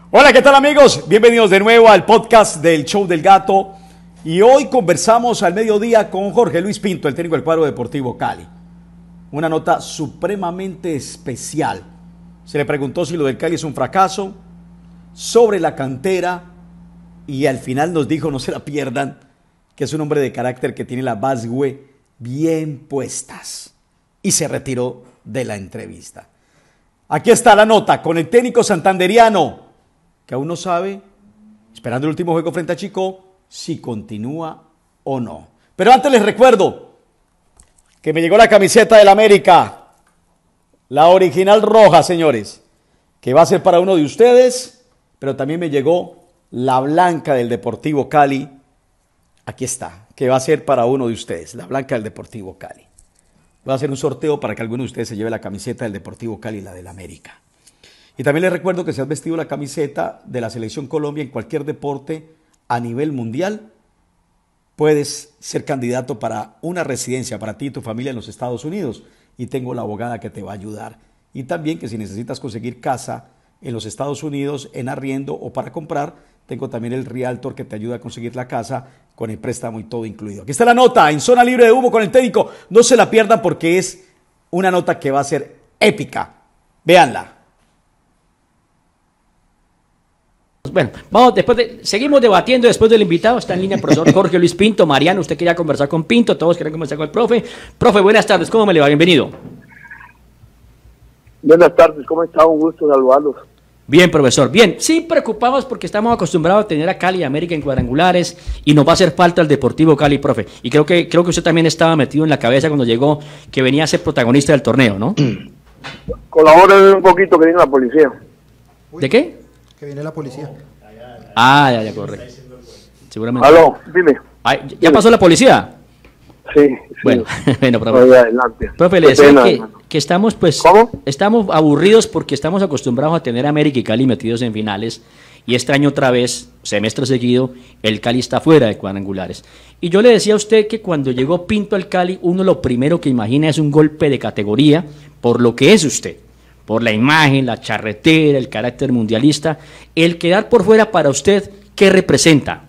Hola, ¿qué tal amigos? Bienvenidos de nuevo al podcast del Show del Gato. Y hoy conversamos al mediodía con Jorge Luis Pinto, el técnico del cuadro Deportivo Cali. Una nota supremamente especial. Se le preguntó si lo del Cali es un fracaso, sobre la cantera, y al final nos dijo, no se la pierdan, que es un hombre de carácter que tiene las basgue bien puestas. Y se retiró de la entrevista. Aquí está la nota con el técnico santanderiano, que aún no sabe, esperando el último juego frente a Chico, si continúa o no. Pero antes les recuerdo que me llegó la camiseta del América, la original roja, señores, que va a ser para uno de ustedes, pero también me llegó la blanca del Deportivo Cali. Aquí está, que va a ser para uno de ustedes, la blanca del Deportivo Cali. Voy a hacer un sorteo para que alguno de ustedes se lleve la camiseta del Deportivo Cali y la del América. Y también les recuerdo que si has vestido la camiseta de la Selección Colombia en cualquier deporte a nivel mundial, puedes ser candidato para una residencia para ti y tu familia en los Estados Unidos. Y tengo la abogada que te va a ayudar. Y también que si necesitas conseguir casa en los Estados Unidos en arriendo o para comprar, tengo también el Realtor que te ayuda a conseguir la casa con el préstamo y todo incluido. Aquí está la nota en Zona Libre de Humo con el técnico. No se la pierdan porque es una nota que va a ser épica. Véanla. Bueno, seguimos debatiendo después del invitado. Está en línea el profesor Jorge Luis Pinto. Mariano, usted quería conversar con Pinto, todos quieren conversar con el profe. Profe, buenas tardes, ¿cómo me le va? Bienvenido. Buenas tardes, ¿cómo está? Un gusto saludarlos. Bien, profesor, bien. Sí, preocupados porque estamos acostumbrados a tener a Cali y América en cuadrangulares y nos va a hacer falta el Deportivo Cali, profe. Y creo que usted también estaba metido en la cabeza cuando llegó que venía a ser protagonista del torneo, ¿no? Colaboren un poquito que viene la policía. ¿De qué? Que viene la policía. Ah, ya, correcto. Seguramente. Aló, dime. Ay, ¿ya pasó la policía? Sí. Bueno, bueno, profe. Voy adelante. Profe, le decía Pena, que estamos, pues, ¿cómo? Estamos aburridos porque estamos acostumbrados a tener a América y Cali metidos en finales y este año otra vez, semestre seguido, el Cali está fuera de cuadrangulares. Y yo le decía a usted que cuando llegó Pinto al Cali, uno lo primero que imagina es un golpe de categoría por lo que es usted, por la imagen, la charretera, el carácter mundialista. El quedar por fuera para usted, ¿qué representa?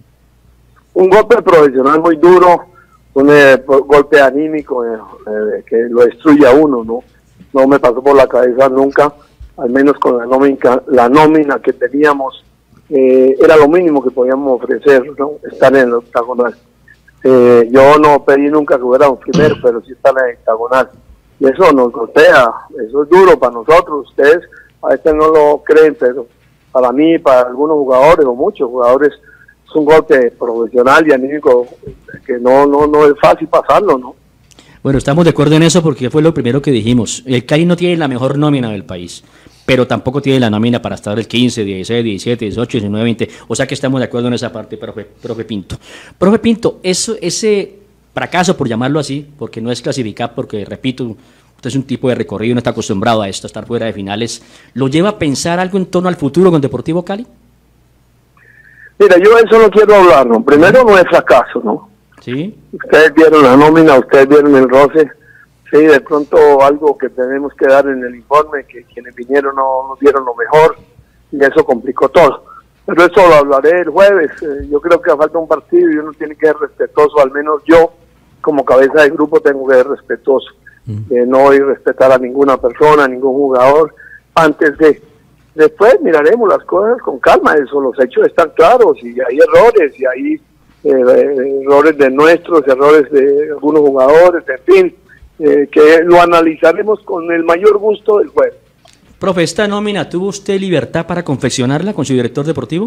Un golpe profesional muy duro, un golpe anímico que lo destruye a uno, ¿no? No me pasó por la cabeza nunca, al menos con la nómina que teníamos, era lo mínimo que podíamos ofrecer, ¿no? Estar en el octagonal. Yo no pedí nunca que fuéramos primero, pero sí estar en el octagonal. Y eso nos golpea, eso es duro para nosotros. Ustedes a veces no lo creen, pero para mí, para algunos jugadores o muchos jugadores, es un golpe profesional y anímico que no es fácil pasarlo, ¿no? Bueno, estamos de acuerdo en eso porque fue lo primero que dijimos. El Cali no tiene la mejor nómina del país, pero tampoco tiene la nómina para estar el 15, 16, 17, 18, 19, 20. O sea que estamos de acuerdo en esa parte, profe Pinto. Profe Pinto, ese fracaso, por llamarlo así, porque no es clasificar, porque, repito, usted es un tipo de recorrido, no está acostumbrado a esto, a estar fuera de finales, ¿lo lleva a pensar algo en torno al futuro con Deportivo Cali? Mira, yo eso no quiero hablar, ¿no? Primero no es fracaso, ¿no? Sí. Ustedes vieron la nómina, ustedes vieron el roce, sí, de pronto algo que tenemos que dar en el informe, que quienes vinieron no nos dieron lo mejor, y eso complicó todo. Pero eso lo hablaré el jueves. Yo creo que falta un partido y uno tiene que ser respetuoso, al menos yo, como cabeza de grupo, tengo que ser respetuoso. No irrespetar a ninguna persona, a ningún jugador, antes de... Después miraremos las cosas con calma, eso, los hechos están claros, y hay errores, y hay errores de nuestros, errores de algunos jugadores, en fin, que lo analizaremos con el mayor gusto del jueves. Profe, ¿esta nómina tuvo usted libertad para confeccionarla con su director deportivo?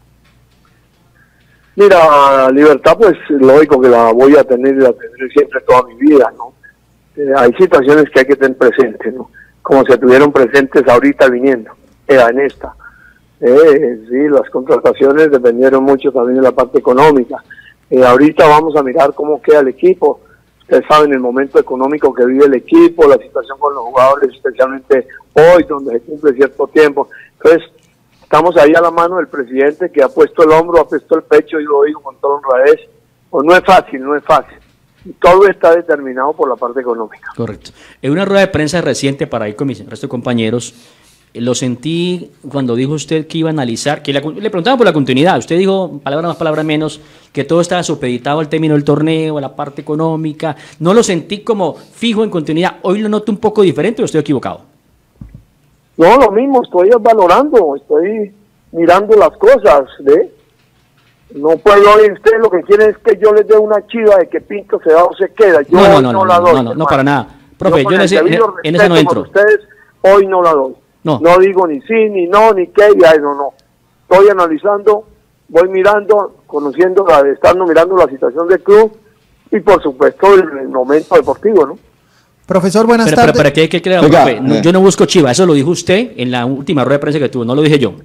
Mira, libertad, pues lógico que la voy a tener y la tendré siempre toda mi vida, ¿no? Hay situaciones que hay que tener presentes, ¿no? Como se tuvieron presentes ahorita viniendo, en esta. Sí, las contrataciones dependieron mucho también de la parte económica. Ahorita vamos a mirar cómo queda el equipo. Ustedes saben el momento económico que vive el equipo, la situación con los jugadores, especialmente hoy, donde se cumple cierto tiempo. Entonces, estamos ahí a la mano del presidente que ha puesto el hombro, ha puesto el pecho, y lo digo con toda honradez. Pues no es fácil, no es fácil. Todo está determinado por la parte económica. Correcto. En una rueda de prensa reciente, para ir con mis resto de compañeros, lo sentí cuando dijo usted que iba a analizar, le preguntaba por la continuidad, usted dijo, palabra más, palabra menos, que todo estaba supeditado al término del torneo, a la parte económica, no lo sentí como fijo en continuidad, hoy lo noto un poco diferente o estoy equivocado. No, lo mismo, estoy valorando, estoy mirando las cosas, ¿ve? No puedo oír, usted lo que quiere es que yo les dé una chiva de que Pinto se va o se queda, yo no la doy. No, para nada, profe, yo en esa no entro. Ustedes, hoy no la doy. No digo ni sí, ni no, ni qué, ya no. Estoy analizando, voy mirando, estando mirando la situación del club y por supuesto el momento deportivo, ¿no? Profesor, buenas tardes. Pero ¿qué creo, profe? Yo no busco chiva, eso lo dijo usted en la última rueda de prensa que tuvo, no lo dije yo.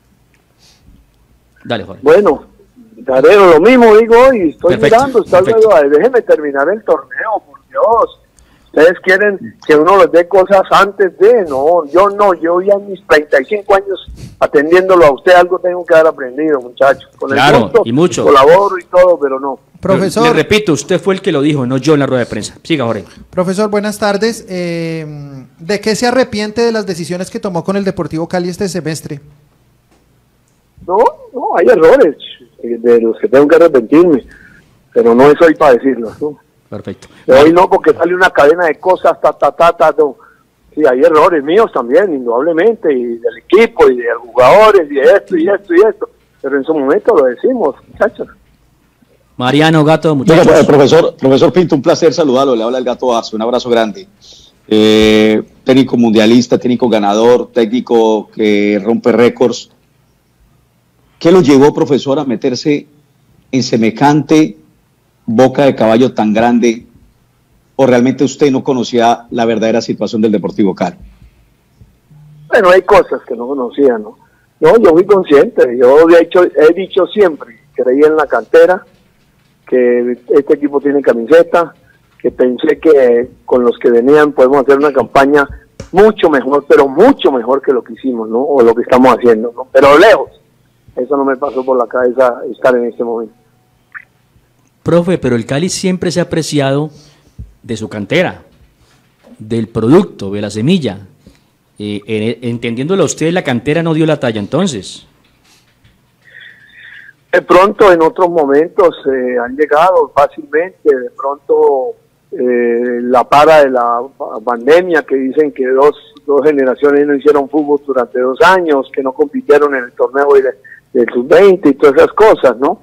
Dale, Jorge. Bueno, Darero, lo mismo digo hoy, estoy mirando, déjeme terminar el torneo, por Dios. Ustedes quieren que uno les dé cosas antes de, yo ya en mis 35 años atendiéndolo a usted algo tengo que haber aprendido, muchachos. Con claro, el gusto, y mucho. Colaboro y todo, pero no. Profesor. Le repito, usted fue el que lo dijo, no yo en la rueda de prensa. Siga, Jorge. Profesor, buenas tardes. ¿De qué se arrepiente de las decisiones que tomó con el Deportivo Cali este semestre? No, hay errores de los que tengo que arrepentirme, pero no es hoy para decirlo, ¿no? Perfecto. Hoy no, porque sale una cadena de cosas, no. Sí, hay errores míos también, indudablemente, y del equipo, y de los jugadores, y de esto, pero en su momento lo decimos, muchachos. Mariano, Gato, muchachos. Bueno, profesor Pinto, un placer saludarlo, le habla el Gato Arce, un abrazo grande. Técnico mundialista, técnico ganador, técnico que rompe récords. ¿Qué lo llevó, profesor, a meterse en semejante boca de caballo tan grande, o realmente usted no conocía la verdadera situación del Deportivo Cali? Bueno, hay cosas que no conocía, ¿no? No, yo fui consciente, yo he dicho siempre, creí en la cantera, que este equipo tiene camiseta, que pensé que con los que venían podemos hacer una campaña mucho mejor, pero mucho mejor que lo que hicimos, ¿no? O lo que estamos haciendo, ¿no? Pero lejos, eso no me pasó por la cabeza estar en este momento. Profe, pero el Cali siempre se ha apreciado de su cantera, del producto, de la semilla. Entendiéndolo a usted, la cantera no dio la talla entonces. De pronto en otros momentos han llegado fácilmente, de pronto la para de la pandemia, que dicen que dos generaciones no hicieron fútbol durante 2 años, que no compitieron en el torneo del sub-20 y todas esas cosas, ¿no?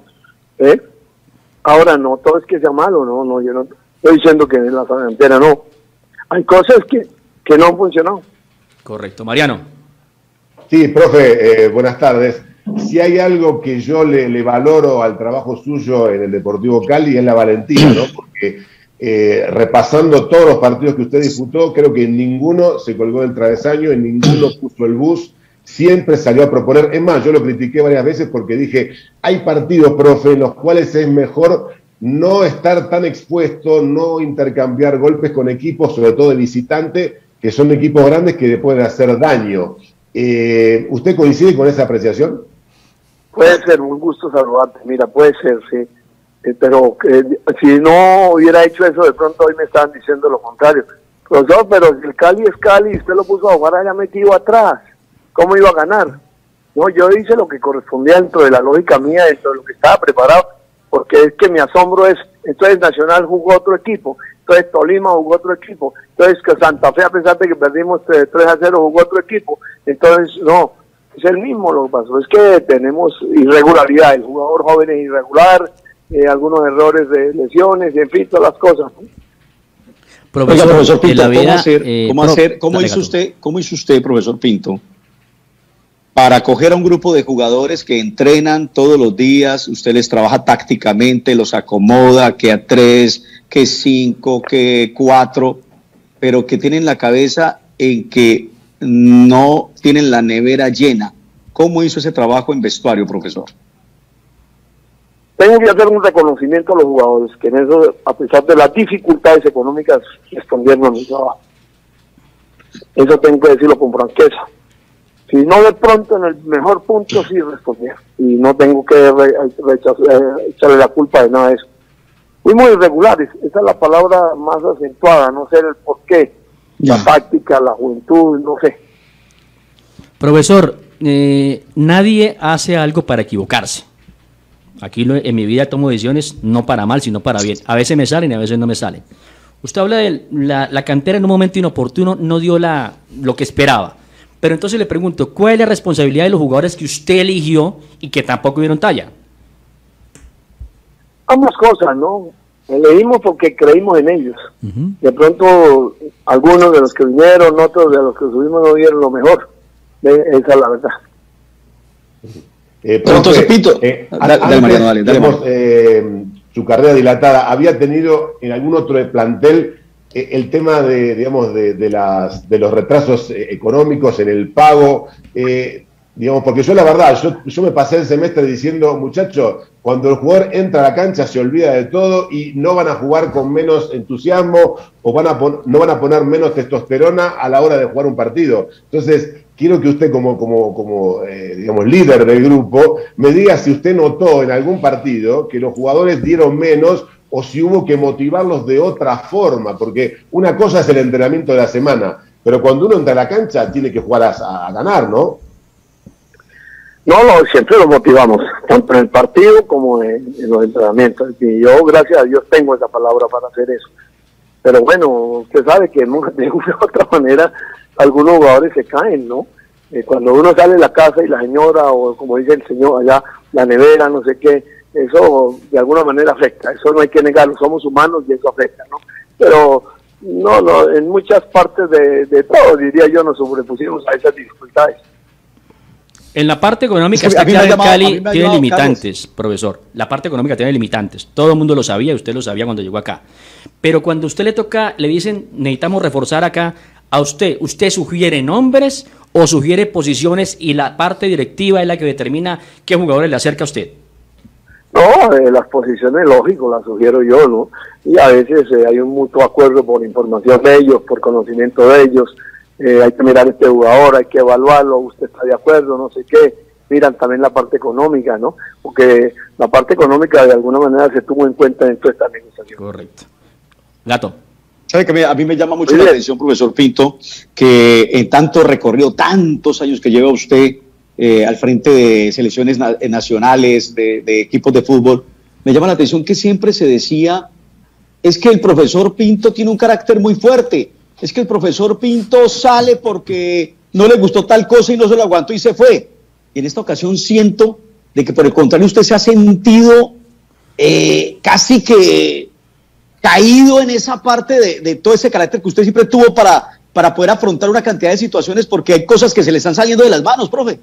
Ahora no, todo es que sea malo, no, yo no estoy diciendo que en la cantera no. Hay cosas que no han funcionado. Correcto. Mariano. Sí, profe, buenas tardes. Si hay algo que yo le valoro al trabajo suyo en el Deportivo Cali es la valentía, ¿no? Porque repasando todos los partidos que usted disputó, creo que en ninguno se colgó del travesaño, en ninguno puso el bus, siempre salió a proponer. Es más, yo lo critiqué varias veces porque dije, hay partidos, profe, en los cuales es mejor no estar tan expuesto, no intercambiar golpes con equipos, sobre todo de visitante, que son equipos grandes que le pueden hacer daño. ¿Usted coincide con esa apreciación? Puede ser, un gusto saludarte, mira, puede ser, sí. Pero si no hubiera hecho eso, de pronto hoy me estaban diciendo lo contrario. Profesor, pero si el Cali es Cali, usted lo puso a jugar allá metido atrás, ¿cómo iba a ganar? No, yo hice lo que correspondía dentro de la lógica mía, dentro de lo que estaba preparado, porque es que mi asombro es, entonces Nacional jugó otro equipo, entonces Tolima jugó otro equipo, entonces que Santa Fe, a pesar de que perdimos 3-0, jugó otro equipo, entonces no, es el mismo. Lo que pasó es que tenemos irregularidad, el jugador joven es irregular, algunos errores de lesiones, en fin, todas las cosas, ¿no? Profesor Pinto, ¿cómo hizo usted, profesor Pinto, para coger a un grupo de jugadores que entrenan todos los días, usted les trabaja tácticamente, los acomoda, que a 3, que 5, que 4, pero que tienen la cabeza en que no tienen la nevera llena? ¿Cómo hizo ese trabajo en vestuario, profesor? Tengo que hacer un reconocimiento a los jugadores, que en eso, a pesar de las dificultades económicas, respondieron a mi trabajo. Eso tengo que decirlo con franqueza. Si no, de pronto en el mejor punto sí respondieron. Y no tengo que echarle la culpa de nada de eso. Fuimos irregulares, esa es la palabra más acentuada, no sé el por qué. La táctica, la juventud, no sé. Profesor, nadie hace algo para equivocarse. Aquí en mi vida tomo decisiones no para mal, sino para bien. A veces me salen y a veces no me salen. Usted habla de la cantera en un momento inoportuno, no dio lo que esperaba. Pero entonces le pregunto, ¿cuál es la responsabilidad de los jugadores que usted eligió y que tampoco dieron talla? Ambas cosas, ¿no? Elegimos porque creímos en ellos. De pronto, algunos de los que vinieron, otros de los que subimos no dieron lo mejor. Esa es la verdad. Entonces, Pinto, dale, Mariano, dale. Digamos, su carrera dilatada, ¿había tenido en algún otro plantel el tema de los retrasos económicos en el pago? Digamos, porque yo la verdad, yo me pasé el semestre diciendo, muchachos, cuando el jugador entra a la cancha se olvida de todo y no van a jugar con menos entusiasmo o no van a poner menos testosterona a la hora de jugar un partido. Entonces, quiero que usted como digamos, líder del grupo, me diga si usted notó en algún partido que los jugadores dieron menos o si hubo que motivarlos de otra forma, porque una cosa es el entrenamiento de la semana, pero cuando uno entra a la cancha tiene que jugar a ganar, ¿no? No, siempre los motivamos, tanto en el partido como en los entrenamientos. Y yo, gracias a Dios, tengo esa palabra para hacer eso. Pero bueno, usted sabe que de una u otra manera algunos jugadores se caen, ¿no? Cuando uno sale de la casa y la señora, o como dice el señor allá, la nevera, no sé qué, eso de alguna manera afecta. Eso no hay que negarlo, somos humanos y eso afecta, ¿no? Pero no, en muchas partes de todo, diría yo, nos sobrepusimos a esas dificultades. En la parte económica, está claro que Cali tiene limitantes, Carlos. Profesor. La parte económica tiene limitantes. Todo el mundo lo sabía y usted lo sabía cuando llegó acá. Pero cuando a usted le toca, le dicen, necesitamos reforzar acá, a ¿usted sugiere nombres o sugiere posiciones y la parte directiva es la que determina qué jugadores le acerca a usted? No, las posiciones, lógico, las sugiero yo, ¿no? Y a veces hay un mutuo acuerdo por información de ellos, por conocimiento de ellos. Hay que mirar este jugador, hay que evaluarlo, usted está de acuerdo, no sé qué. Miran también la parte económica, ¿no? Porque la parte económica de alguna manera se tuvo en cuenta dentro de esta negociación. Correcto. Gato. ¿Sabe que a mí me llama mucho la atención, profesor Pinto, que en tanto recorrido, tantos años que lleva usted al frente de selecciones nacionales, de equipos de fútbol, me llama la atención que siempre se decía, es que el profesor Pinto tiene un carácter muy fuerte, es que el profesor Pinto sale porque no le gustó tal cosa y no se lo aguantó y se fue. Y en esta ocasión siento de que por el contrario usted se ha sentido casi que caído en esa parte de todo ese carácter que usted siempre tuvo para poder afrontar una cantidad de situaciones, porque hay cosas que se le están saliendo de las manos, profe.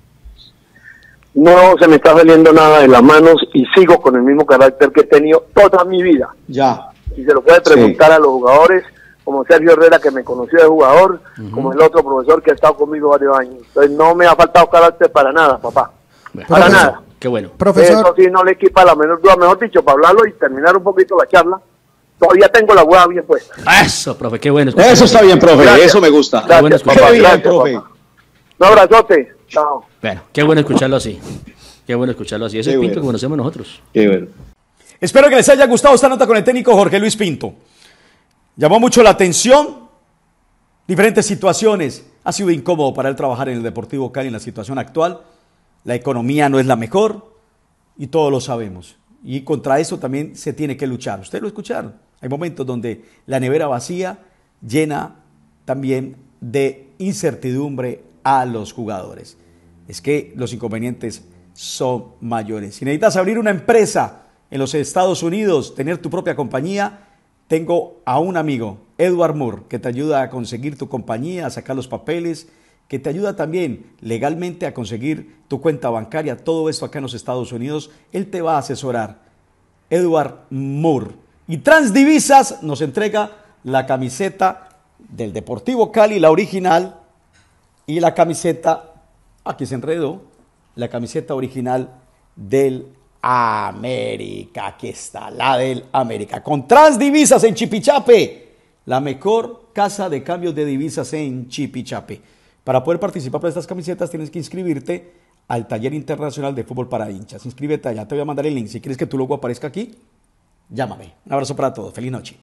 No se me está saliendo nada de las manos y sigo con el mismo carácter que he tenido toda mi vida. Ya. Y se lo puede preguntar a los jugadores, como Sergio Herrera, que me conoció de jugador, como el otro profesor que ha estado conmigo varios años. Entonces no me ha faltado carácter para nada, papá. Para nada. Qué bueno. Profesor. Eso sí no le equipa la menor duda, mejor dicho, para hablarlo y terminar un poquito la charla. Todavía tengo la hueá bien puesta. Eso, profe, qué bueno. Eso está bien, profe, Gracias. eso me gusta. Gracias, bueno, papá. qué bien, Gracias, profe. papá. Un abrazote. Chao. Bueno, qué bueno escucharlo así. Qué bueno escucharlo así. Ese es el Pinto que conocemos nosotros. Qué bueno. Espero que les haya gustado esta nota con el técnico Jorge Luis Pinto. Llamó mucho la atención, diferentes situaciones. Ha sido incómodo para él trabajar en el Deportivo Cali en la situación actual. La economía no es la mejor y todos lo sabemos. Y contra eso también se tiene que luchar. Ustedes lo escucharon. Hay momentos donde la nevera vacía llena también de incertidumbre a los jugadores. Es que los inconvenientes son mayores. Si necesitas abrir una empresa en los Estados Unidos, tener tu propia compañía, tengo a un amigo, Edward Moore, que te ayuda a conseguir tu compañía, a sacar los papeles, que te ayuda también legalmente a conseguir tu cuenta bancaria, todo esto acá en los Estados Unidos. Él te va a asesorar. Edward Moore. Y Transdivisas nos entrega la camiseta del Deportivo Cali, la original, y la camiseta, aquí se enredó, la camiseta original del América. Aquí está, la del América. Con Transdivisas en Chipichape, la mejor casa de cambios de divisas en Chipichape. Para poder participar por estas camisetas tienes que inscribirte al Taller Internacional de Fútbol para Hinchas. Inscríbete allá, te voy a mandar el link. Si quieres que tu logo aparezca aquí, llámame. Un abrazo para todos, feliz noche.